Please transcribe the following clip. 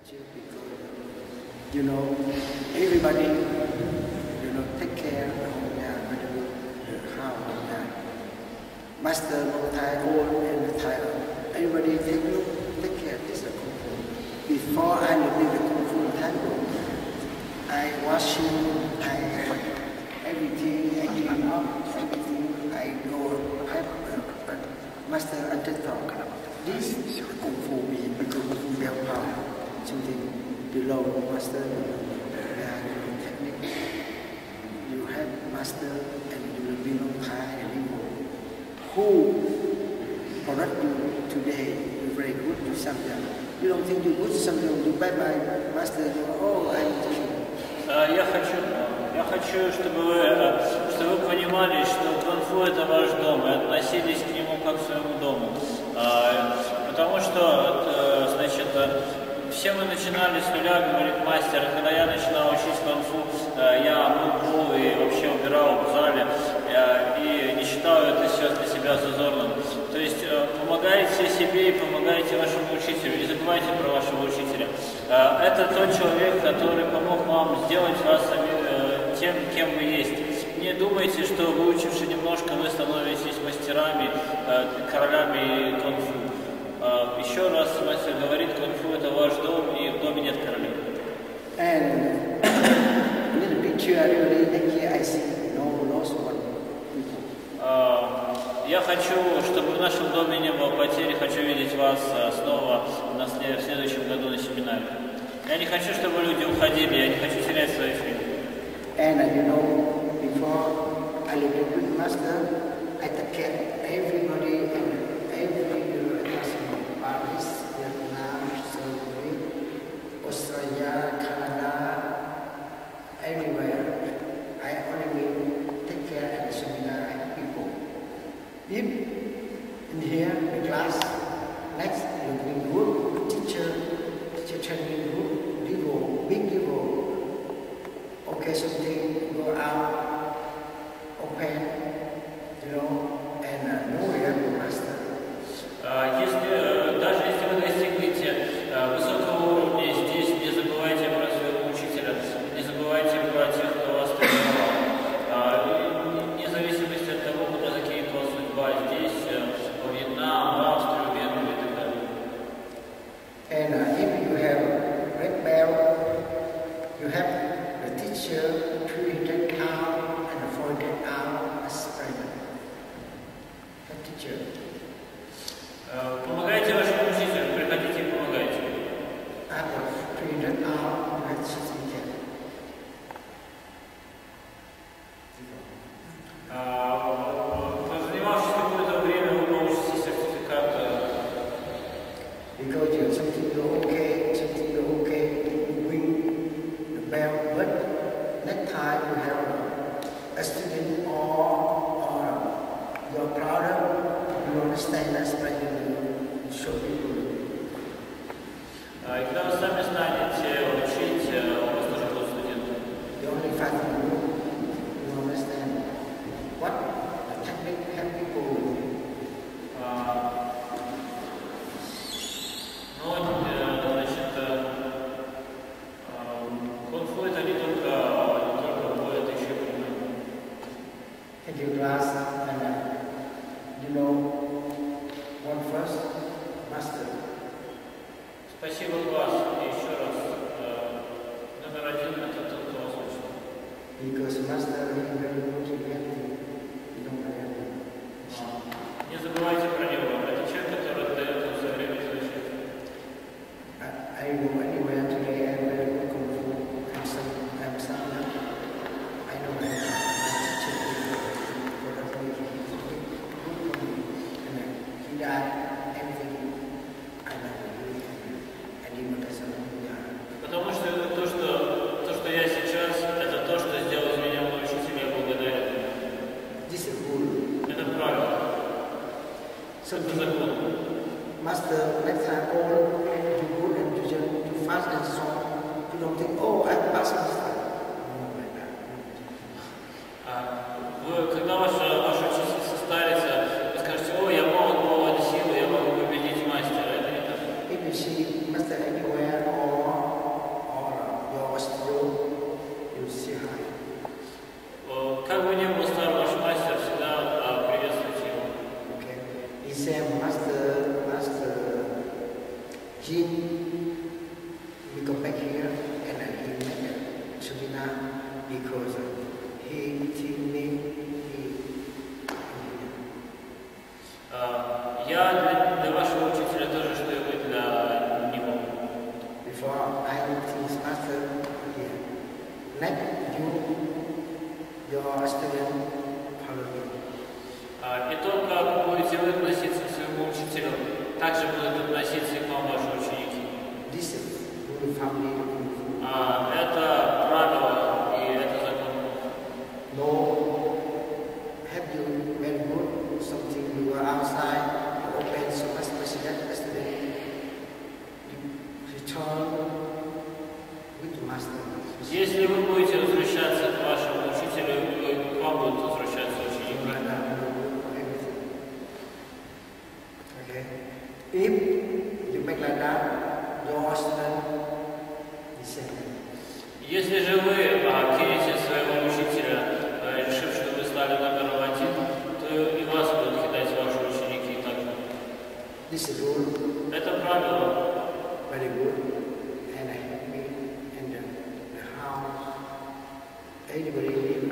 You know, everybody, take care of the house. Master of Thai old and Thai, everybody take care of this Kung Fu. Before I leave the Kung Fu temple, I wash him, everything, I clean up, everything, I go have Master undertalk. This Kung Fu means Kung Fu bell power, something below Master technique. You have Master and you will be no Thai anymore. Who correct you today, you're very good to something. You don't think you're good to something, you bye-bye, Master, I'm teaching. Я хочу, чтобы вы понимали, что кунг-фу это ваш дом, и относились к нему как к своему дому. Потому что, значит, все мы начинали с нуля, говорит мастер, когда я начинал учить кунг-фу, я мыл пол и вообще убирал в зале, и не считал это все для себя зазорным. То есть помогайте себе и помогайте вашему учителю, не забывайте про вашего учителя. Это тот человек, который помог вам сделать вас тем, кем вы есть. Не думайте, что выучивши немножко, вы становитесь мастерами, королями кунг-фу. Еще раз мастер говорит, кунг-фу это ваш дом, и в доме нет королей. And in the picture, really, here I see no lost one. Я хочу, чтобы в нашем доме не было потери, хочу видеть вас снова в следующем году на семинаре. Я не хочу, чтобы люди уходили, я не хочу терять свои фильмы. And before I leave with Master, I take care of everybody and every Paris, Vietnam, Saudi, Australia, Canada, everywhere. I only take care of the seminar and people. If in here, the class, next, looking good, teacher training good, big people. Okay, something go out, open, and know your master. Даже если вы достигнете высокого уровня здесь, не забывайте про своего учителя, не забывайте про тех, кто вас тренировал. Вне зависимости от того, куда закинет вас судьба, здесь, во Вьетнам, в Австрию, в Венгрию и так далее. And if you have red belt, you have the teacher 300 pounds and 400 pounds as present. The teacher. Помогайте вашему учителю, приходите и помогайте. After 300 hours, you have certificate. Занимавшись какое-то время, вы получите сертификат. Because you something you're okay, you win the belt, but next time you have a student or your product, you understand that's why you show people. И когда вы сами станете учить, у вас тоже будут студенты. The only fact you understand what the technique help people with. Кунг-фу это не только бой, это еще и понимание. Thank you, class, and one first, master. Спасибо, класс. И еще раз. Номер один это тот, кто вас учит. Because master is very good to get Не забывайте про него. Это человек, который отдает вам все время изучать. I go anywhere today, I very good Kung Fu, I'm sound up. I know that he died, everything I know, and he doesn't know. Потому что это то, что я сейчас, это то, что сделал из меня мой учитель, я благодарен. This is good. Это правильно. So это закон. Master, next time, all you good and you fast and strong. You don't think, oh, I passed master. No, like that. Когда ваш учитель состарится, вы скажете, о, я молод, силы, я могу победить мастера. Это не так. If you see master anywhere or Jim, we go back here and he made a seminar because he me. Я для вашего учителя тоже, что и вы для него. Before I teach master here, let your student follow me. И то, как будете вы относиться к своему учителю, также будут относиться и к вам ваши ученики. This is good family. Это правило и это закон. No, have you very good something you are outside, you open so much president yesterday, you return with the master. Если вы будете возвращаться к вашему учителю, к вам будут возвращаться ученики. Okay. If you make like that, your student is same. Если же вы кинете своего учителя, решив, что вы стали номером один, то и вас будут кидать ваши ученики также. This is rule. Это правило. Very good. And I happy and the house. Everybody